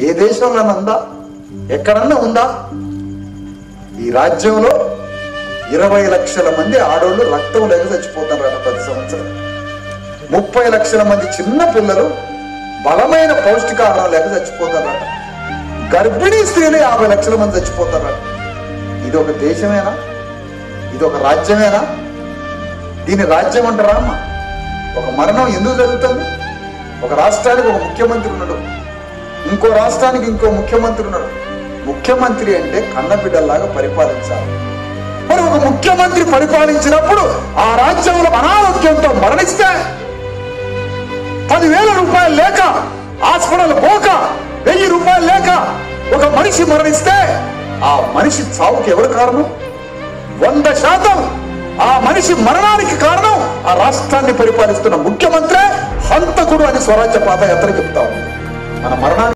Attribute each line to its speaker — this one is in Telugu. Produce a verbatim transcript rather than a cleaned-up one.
Speaker 1: ఏ దేశంలో ఉందా? ఎక్కడన్నా ఉందా? ఈ రాజ్యంలో ఇరవై లక్షల మంది ఆడవాళ్ళు రక్తం లేక చచ్చిపోతారట ప్రతి సంవత్సరం. ముప్పై లక్షల మంది చిన్న పిల్లలు బలమైన పౌష్టికాహారం లేక చచ్చిపోతారట. గర్భిణీ స్త్రీలు యాభై లక్షల మంది చచ్చిపోతారట. ఇది ఒక దేశమేనా? ఇది ఒక రాజ్యమేనా? దీని రాజ్యం అంటారా అమ్మ? ఒక మరణం ఎందుకు జరుగుతుంది? ఒక రాష్ట్రానికి ఒక ముఖ్యమంత్రి ఉన్నాడు, ఇంకో రాష్ట్రానికి ఇంకో ముఖ్యమంత్రి ఉన్నాడు. ముఖ్యమంత్రి అంటే కన్నబిడ్డలాగా పరిపాలించాలి. మరి ఒక ముఖ్యమంత్రి పరిపాలించినప్పుడు ఆ రాజ్యంలో అనారోగ్యంతో మరణిస్తే పదివేల రూపాయలు లేక హాస్పిటల్ పోక వెయ్యి రూపాయలు లేక ఒక మనిషి మరణిస్తే ఆ మనిషి చావుకి ఎవరు కారణం? వంద శాతం ఆ మనిషి మరణానికి కారణం ఆ రాష్ట్రాన్ని పరిపాలిస్తున్న ముఖ్యమంత్రే హంతకుడు అని స్వరాజ్య పాదయాత్ర చెప్తా ఉంది. మన మరణాన్ని